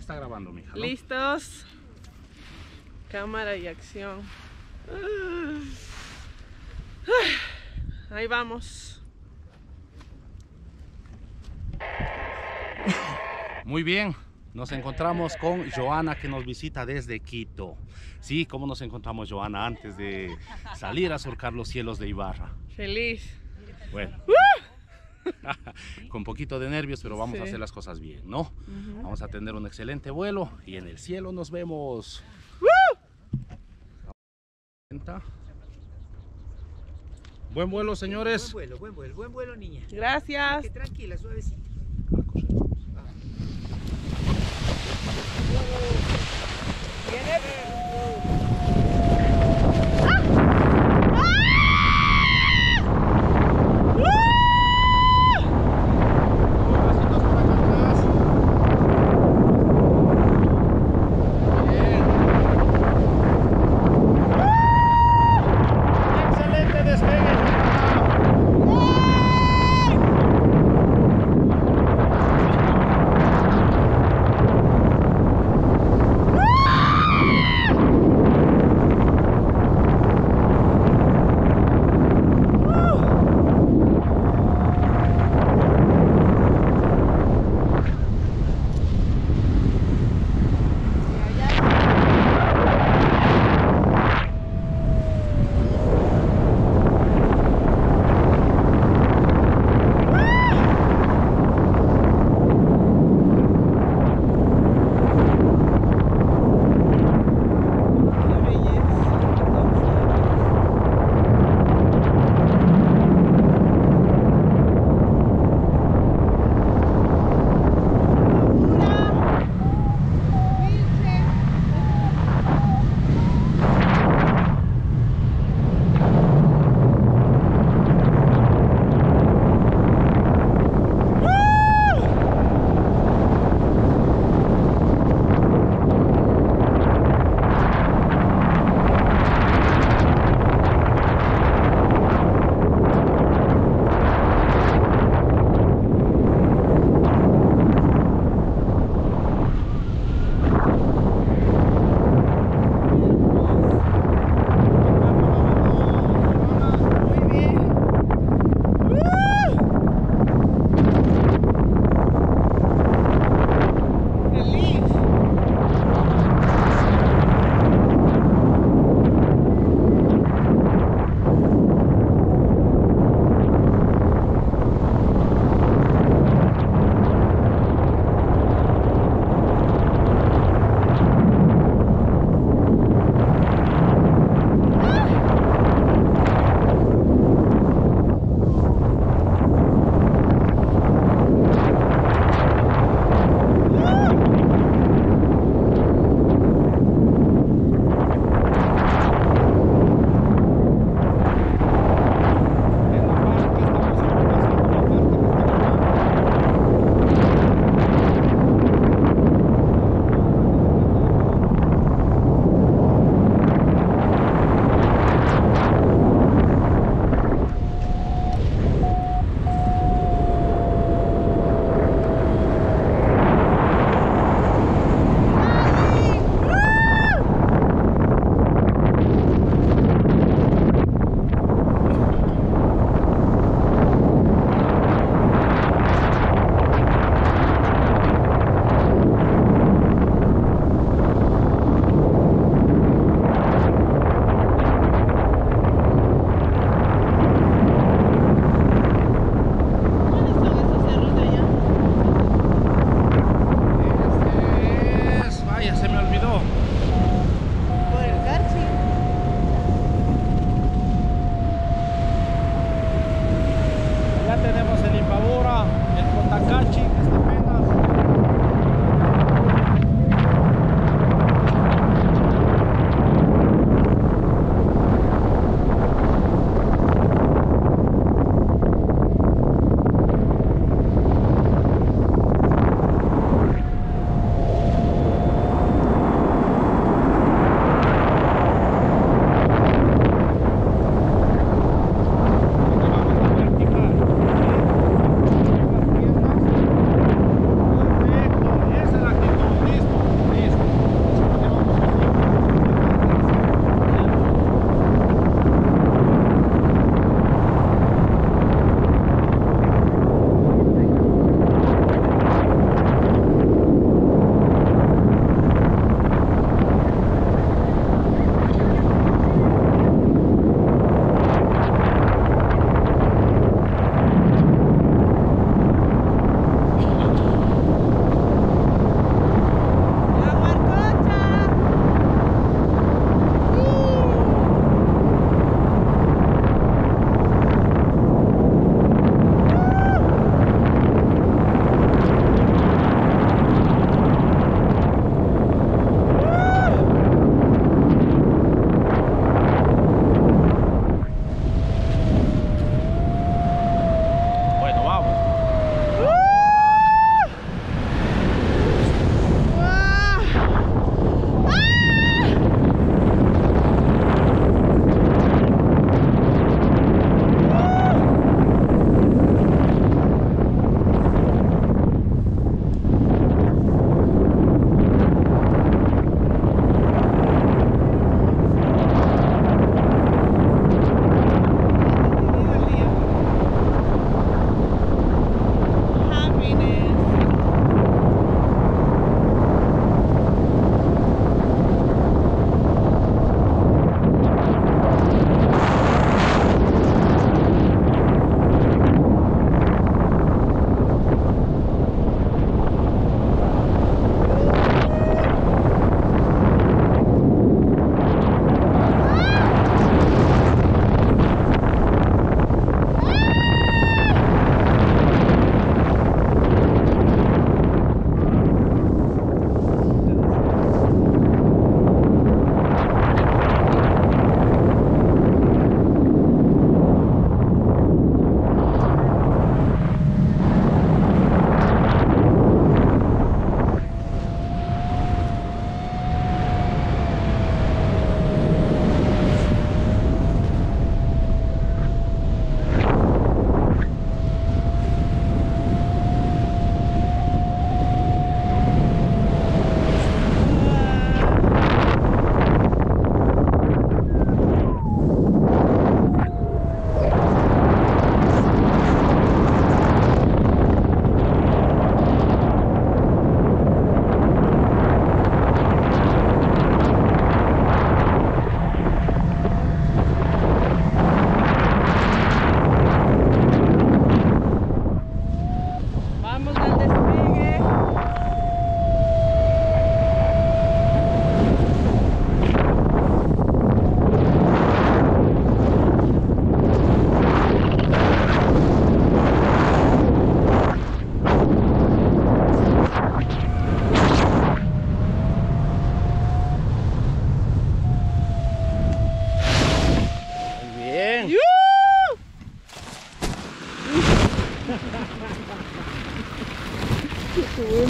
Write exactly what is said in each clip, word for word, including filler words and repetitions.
está grabando, mija, ¿no? Listos. Cámara y acción. Ahí vamos. Muy bien, nos encontramos con Joana, que nos visita desde Quito. Sí, ¿cómo nos encontramos, Joana, antes de salir a surcar los cielos de Ibarra? Feliz. Bueno, con poquito de nervios, pero vamos sí. a hacer las cosas bien, ¿no? Uh-huh. Vamos a tener un excelente vuelo y en el cielo nos vemos. Uh! Buen vuelo, señores. Buen vuelo, buen vuelo, buen vuelo, niña. Gracias. Que tranquila, suavecita.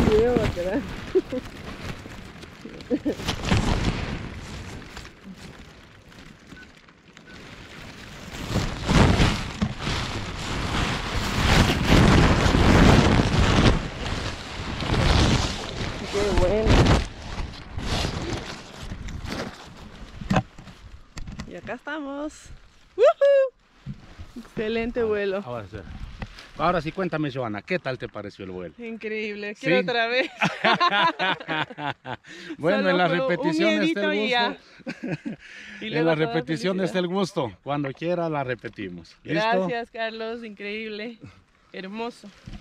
video va a quedar. Qué bueno. Y acá estamos. ¡Woohoo! Excelente vuelo. Ahora sí. Ahora sí, cuéntame, Joana, ¿qué tal te pareció el vuelo? Increíble. Quiero ¿Sí? otra vez. Bueno, Solo en la fue un repetición está miedito el y ya. gusto. Y En luego la toda repetición felicidad. está el gusto. Cuando quiera la repetimos. ¿Listo? Gracias, Carlos. Increíble. Hermoso.